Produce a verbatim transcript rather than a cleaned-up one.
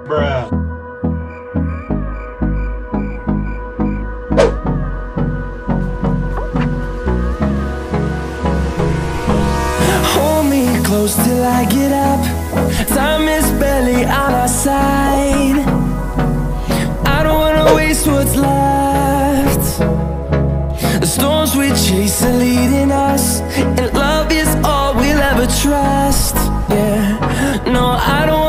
Bruh. Hold me close till I get up. Time is barely on our side. I don't wanna waste what's left. The storms we chase are leading us, and love is all we'll ever trust. Yeah, no, I don't